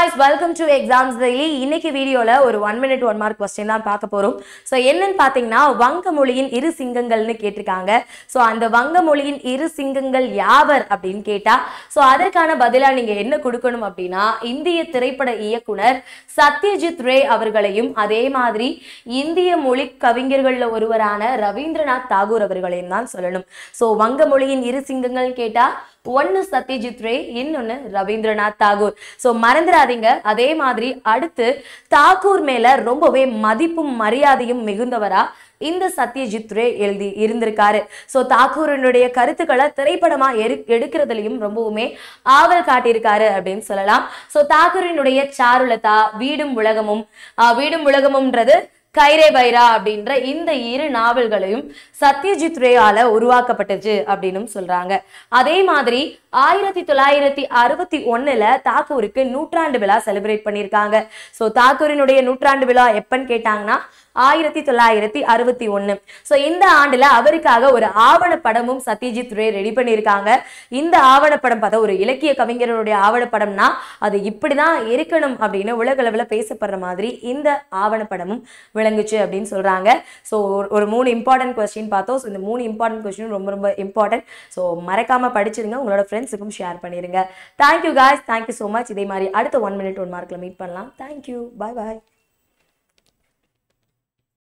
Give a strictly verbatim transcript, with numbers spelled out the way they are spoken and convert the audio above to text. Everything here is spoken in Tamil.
guys, welcome to Exams Daily. இன்னைக்கு வீடியோல ஒரு one minute one mark question தான் பார்க்க போறோம். சோ என்னன்னு பாத்தீங்கன்னா வங்க மொழியின் இரு சிங்கங்கள்னு கேட்டிருக்காங்க. சோ அந்த வங்க மொழியின் இரு சிங்கங்கள் யாவர் அப்படின்னு கேட்டா சோ அதற்கான பதிலா நீங்க என்ன கொடுக்கணும் அப்படின்னா இந்திய திரைப்பட இயக்குனர் சத்யஜித் ரே அவர்களையும் அதே மாதிரி இந்திய மொழி கவிஞர்கள்ல ஒருவரான ரவீந்திரநாத் தாகூர் அவர்களையும் தான் சொல்லணும். சோ வங்க மொழியின் இரு சிங்கங்கள் கேட்டா ஒன்னு சத்யஜித் ரே, இன்னொன்னு ரவீந்திரநாத் தாகூர். சோ மறந்துடாதீங்க. அதே மாதிரி அடுத்து தாகூர் மேல ரொம்பவே மதிப்பும் மரியாதையும் மிகுந்தவரா இந்த சத்யஜித் ரே எழுதி இருந்திருக்காரு. சோ தாகூரினுடைய கருத்துக்களை திரைப்படமா எடுக்கிறதுலயும் ரொம்பவுமே ஆவல் காட்டியிருக்காரு அப்படின்னு சொல்லலாம். சோ தாகூரினுடைய சாருலதா, வீடும் உலகமும் வீடும் உலகமும்ன்றது கைரே பைரா அப்படின்ற இந்த இரு நாவல்களையும் சத்யஜித் ரேயால உருவாக்கப்பட்டுச்சு அப்படின்னு சொல்றாங்க. அதே மாதிரி ஆயிரத்தி தொள்ளாயிரத்தி அறுபத்தி ஒண்ணுல தாகூருக்கு நூற்றாண்டு விழா செலிப்ரேட் பண்ணியிருக்காங்க. சோ தாகூரினுடைய நூற்றாண்டு விழா எப்பன்னு கேட்டாங்கன்னா ஆயிரத்தி தொள்ளாயிரத்தி அறுபத்தி ஒண்ணு. சோ இந்த ஆண்டுல அவருக்காக ஒரு ஆவணப்படமும் சத்யஜித் ரே ரெடி பண்ணியிருக்காங்க. இந்த ஆவணப்படம் பார்த்தா ஒரு இலக்கிய கவிஞருடைய ஆவணப்படம்னா அது இப்படிதான் இருக்கணும் அப்படின்னு உலக அளவுல பேசப்படுற மாதிரி இந்த ஆவணப்படமும் விளங்குச்சு அப்படின்னு சொல்றாங்க. ஸோ ஒரு மூணு இம்பார்ட்டன்ட் கொஸ்டின் பார்த்தோம். ஸோ இந்த மூணு இம்பார்ட்டன்ட் கொஸ்டின் ரொம்ப ரொம்ப இம்பார்ட்டன்ட். ஸோ மறக்காம படிச்சிருங்க, உங்களோட ஃப்ரெண்ட்ஸுக்கும் ஷேர் பண்ணிருங்க. Thank you guys, thank you so much. இதே மாதிரி அடுத்த ஒன் மினிட் ஒன் மார்க்ல மீட் பண்ணலாம். தேங்க்யூ, பாய் பாய்.